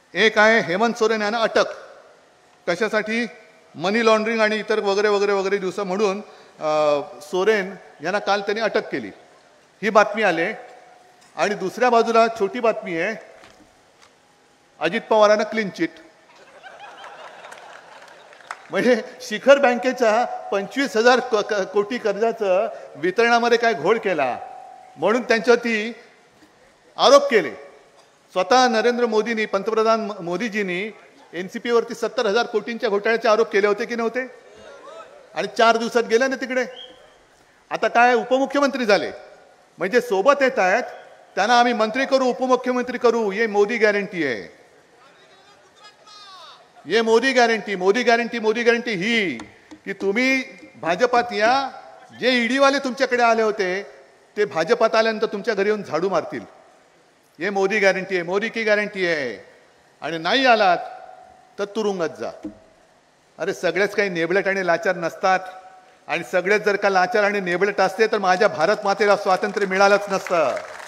एक आहे हेमंत सोरेन यांना अटक कशासाठी, मनी लॉन्ड्रिंग आणि इतर वगैरे वगैरे वगैरे दिवसा म्हणून सोरेन यांना काल त्यांनी अटक केली, ही बातमी आली. आणि दुसऱ्या बाजूला छोटी बातमी आहे, अजित पवारांना क्लीन चिट. म्हणजे शिखर बँकेच्या 25,000 कोटी कर्जाचं वितरणामध्ये काय घोळ केला म्हणून त्यांच्यावरती आरोप केले. स्वतः नरेंद्र मोदींनी, पंतप्रधान मोदीजींनी NCP वरती 70,000 कोटींच्या घोटाळ्याचे आरोप केले होते की नव्हते. आणि 4 दिवसात गेले ना तिकडे. आता काय उपमुख्यमंत्री झाले, म्हणजे सोबत येत आहेत, त्यांना आम्ही मंत्री करू, उपमुख्यमंत्री करू. ये मोदी गॅरंटी आहे, ये Modi guarantee. Modi guarantee, Modi guarantee ही की तुम्ही भाजपात या, जे ईडीवाले तुमच्याकडे आले होते ते भाजपात आल्यानंतर तुमच्या घरी येऊन झाडू मारतील. ये मोदी गॅरंटी आहे, मोदी की गॅरंटी आहे. आणि नाही आलात तर तुरुंगात जा. अरे सगळेच काही नेबलेट आणि लाचार नसतात. आणि सगळेच जर का लाचार आणि नेबलेट असते तर माझ्या भारत मातेला स्वातंत्र्य मिळालंच नसतं.